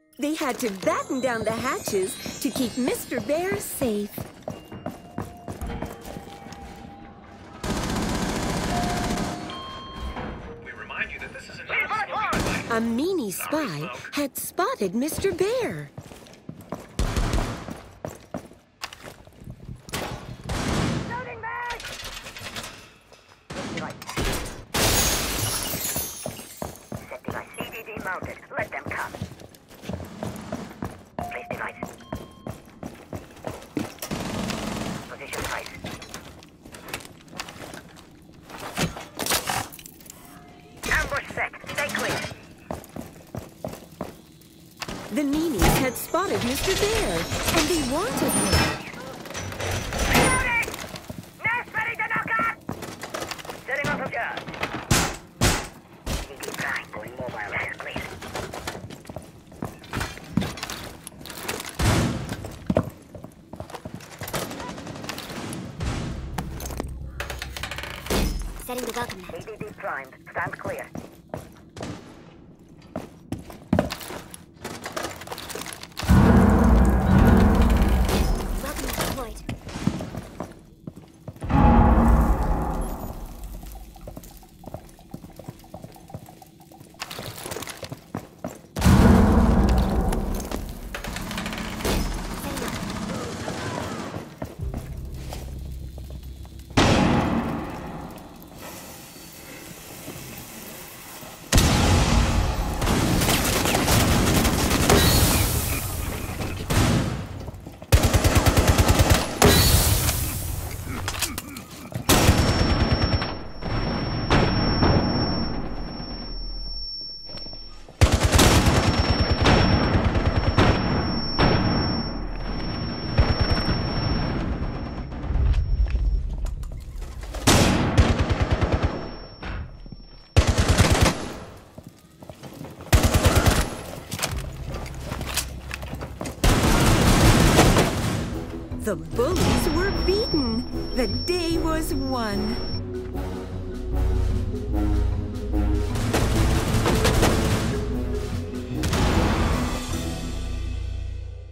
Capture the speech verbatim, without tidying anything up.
They had to batten down the hatches to keep Mister Bear safe. We remind you that this is a non-smoking device. A meanie spy had spotted Mister Bear. Loading mag! Set device. E D D mounted. Let them come. Place device. Position device. Ambush set. Stay clear. The meanies had spotted Mister Bear, and they wanted him. Reloading! Nest ready to knock out! Setting off a gun. E D D prime. Going mobile. Yes, please. Setting the welcome mat. E D D primed. Stand clear. Welcome mat deployed. Setting up. The bullies were beaten. The day was won.